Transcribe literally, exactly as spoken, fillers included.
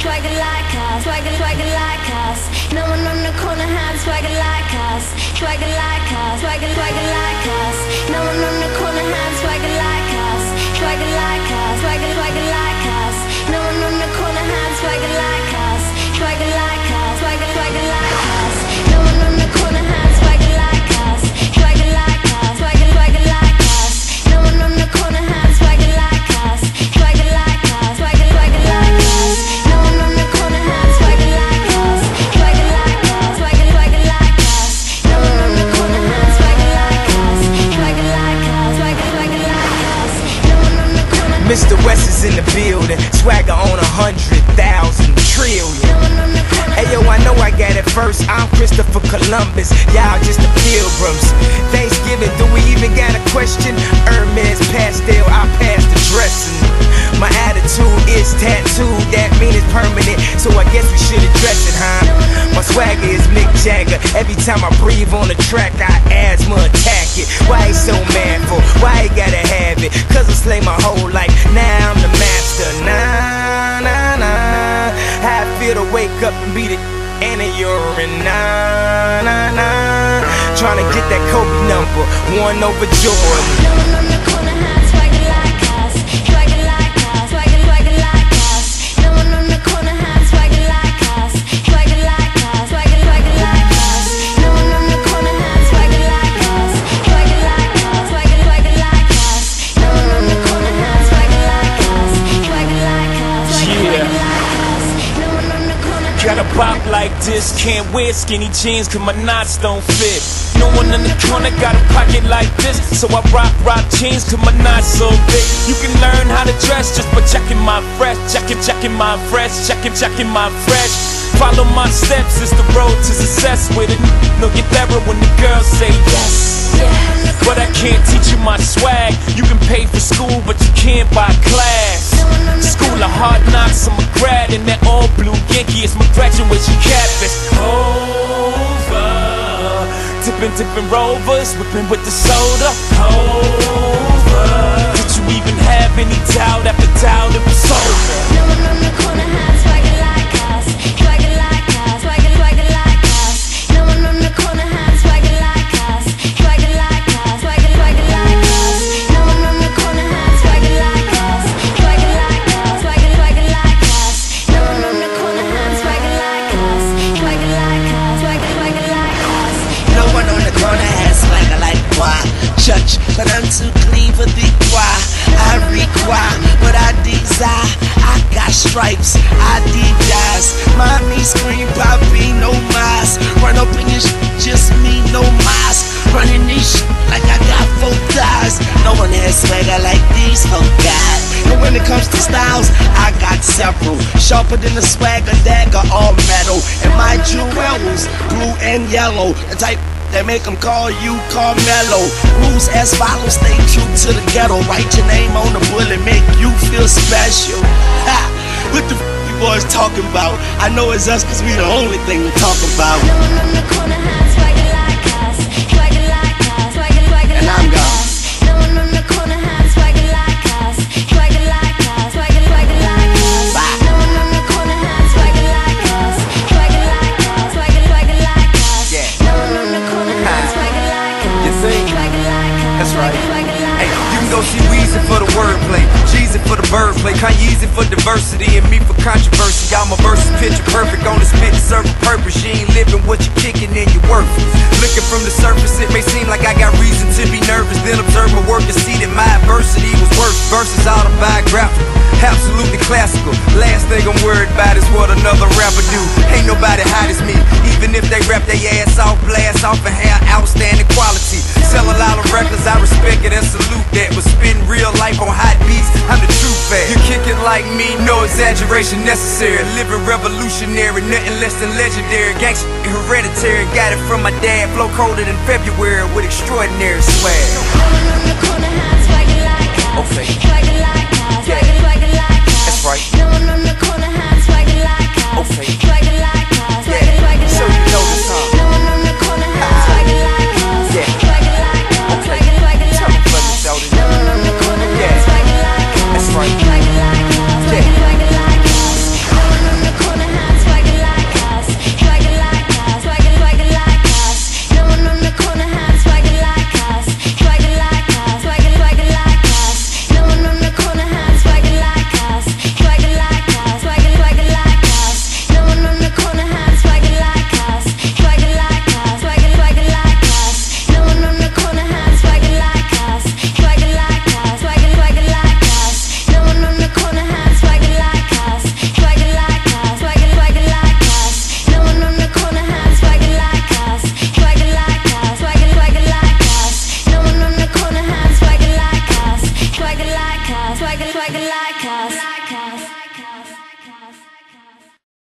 swagger like us, swagger, swagger like us. No one on the corner has swagger like us, swagger like us, swagger, swagger like us. No one on the corner has swagger like us, swagger like us, swagger, swagger like us. No one on the corner has swagger like us, swagger like us, swagger, swagger like us. No one on the corner has swagger like us, swagger like us, swagger, swagger like us. No one on the corner has swagger like us, swagger like us, swagger, swagger like us. No one on the corner has swagger like us, swagger like us, swagger, swagger like us. No one on the corner has swagger like us, swagger like us, swagger, swagger like us. No one on the corner. Mister West is in the building, swagger on a hundred thousand trillion. Hey yo, I know I got it first. I'm Christopher Columbus, y'all just the pilgrims. Thanksgiving, do we even got a question? Hermes pastel, I pass the dressing. My attitude is tattooed, that mean it's permanent, so I guess we should address it, huh? My swagger is Mick Jagger. Every time I breathe on the track, I asthma attack it. Why he so manful? Why he gotta have it? Cause I slay my whole life, now I'm the master. Nah, nah, nah. How I feel to wake up and beat it in a urine. Nah, nah, nah. Tryna get that Kobe number, one over Jordan. No one on the corner has swagger like us, swagger like us, swagger, swagger like us. No one on the corner has swagger like us, swagger like us, swagger, swagger like us. No one on the corner has swagger like us, swagger like us, swagger, swagger like us. No one on the corner has swagger like us, swagger like us, swagger, swagger like us. No one on the corner. Got a bop like this, can't wear skinny jeans cause my knots don't fit. No one in the corner got a pocket like this, so I rock, rock jeans cause my knots so big. You can learn how to dress just by checking my fresh, checking, checking my fresh, checking, checking my fresh. Follow my steps, it's the road to success with it. No get better when the girls say yes. But I can't teach you my swag. You can pay for school, but you can't buy class. School of hard knocks, I'm a grad in that all blue Yankee. It's my graduation cap. It's over. Dipping, dipping rovers, whipping with the soda. Over. Did you even have any doubt after doubt it was over? No one on the corner has swagger like us, swagger like us, swagger, swagger like us. No one on the corner has swagger like us, swagger like us, swagger, swagger like us. No one on the corner has swagger like us, swagger like us, swagger, swagger like us. No one on the corner has swagger like us, swagger like us, swagger, swagger like us. No one on the corner has swagger like moi. Church, but I'm too clean for the choir. I require what I desire. I got stripes, I Adidas. Mommy scream, Poppy, no mask. Run up in this shit, just me, no mask. Running this shit like I got four thighs. No one has swagger like these, oh God. And when it comes to styles, I got several. Sharper than the swagger dagger, all metal. And my jewels, blue and yellow. The type that make them call you Carmelo. Rules as follows, stay true to the ghetto. Write your name on the bullet, make you feel special. Ha! What the f you boys talking about? I know it's us cause we the only thing to talk about. No one on the corner has swagger like us, swagger like us, swagger, swagger And I'm like gone. us. No one on the corner has swagger like us, swagger like us, swagger, swagger like us. Bye. No one on the corner has swagger like us, swagger like us, swagger, swagger like us. Yeah. No one on the corner has swagger like us, You think? swagger like us, That's right. swagger, swagger like Hey, us. you can go see Weezy for the wordplay, Jeezy for the birdplay, Kanyeezy for diversity, and me for controversy. Y'all my verses picture perfect on the spit, serve a purpose. You ain't living what you kicking, then you worthless. Looking from the surface, it may seem like I got reason to be nervous. Then observe my work and see that my adversity was worth. Verses autobiographical, absolutely classical. Last thing I'm worried about is what another rapper do. Ain't nobody hot as me, even if they rap their ass off, blast off and have outstanding quality. Sell a lot of records, I respect it and salute that. But spitting real life on hot beats, I'm the true fan. You kick it like me, no exaggeration necessary. Living revolutionary, nothing less than legendary. Gangsta hereditary, got it from my dad. Flow colder than February with extraordinary swag. No one on the corner has swagger like us, Okay. swagger like us, swagger, swagger like us. That's right. No